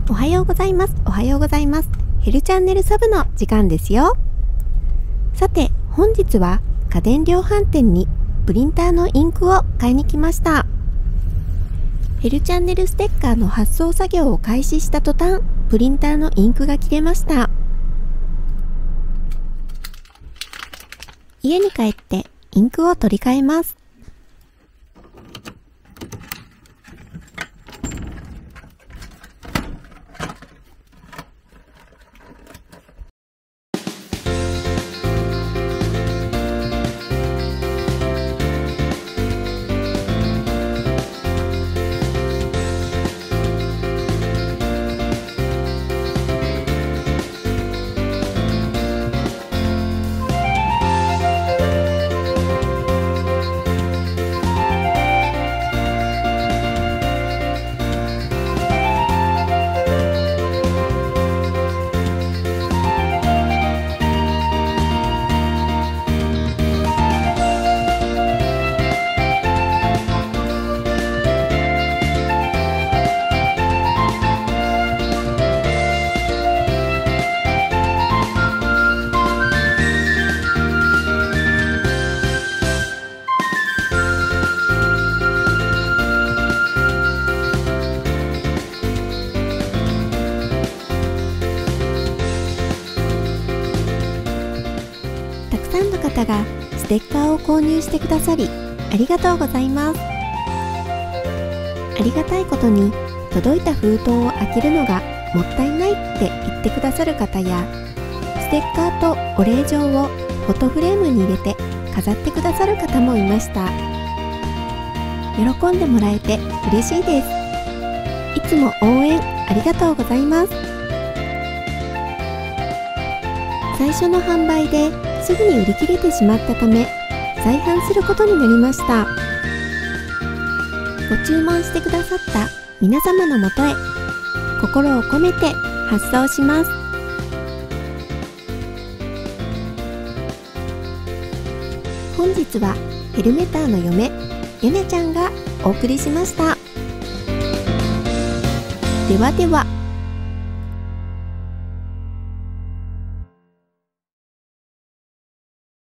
おはようございます。おはようございます。ヘルチャンネルサブの時間ですよ。さて、本日は家電量販店にプリンターのインクを買いに来ました。ヘルチャンネルステッカーの発送作業を開始した途端、プリンターのインクが切れました。家に帰ってインクを取り替えます。たくさんの方がステッカーを購入してくださりありがとうございます。ありがたいことに届いた封筒を開けるのがもったいないって言ってくださる方や、ステッカーとお礼状をフォトフレームに入れて飾ってくださる方もいました。喜んでもらえて嬉しいです。いつも応援ありがとうございます。最初の販売ですぐに売り切れてしまったため、再販することになりました。ご注文してくださった皆様のもとへ心を込めて発送します。本日はヘルメターの嫁、ゆめちゃんがお送りしました。ではでは。